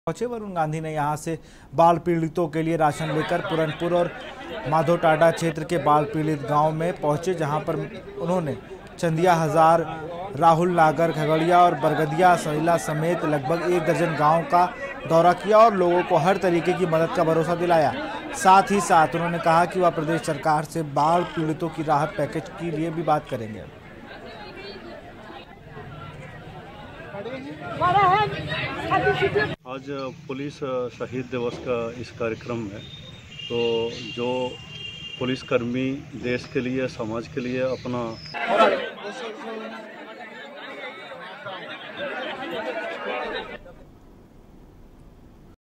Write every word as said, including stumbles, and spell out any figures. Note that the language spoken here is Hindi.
पहुंचे वरुण गांधी ने यहां से बाढ़ पीड़ितों के लिए राशन लेकर पुरनपुर और माधोटाडा क्षेत्र के बाढ़ पीड़ित गांव में पहुंचे, जहां पर उन्होंने चंदिया हजार, राहुल नागर, खगड़िया और बरगदिया सहिला समेत लगभग एक दर्जन गांव का दौरा किया और लोगों को हर तरीके की मदद का भरोसा दिलाया। साथ ही साथ उन्होंने कहा कि वह प्रदेश सरकार से बाढ़ पीड़ितों की राहत पैकेज के लिए भी बात करेंगे। आज पुलिस शहीद दिवस का इस कार्यक्रम में तो जो पुलिसकर्मी देश के लिए, समाज के लिए अपना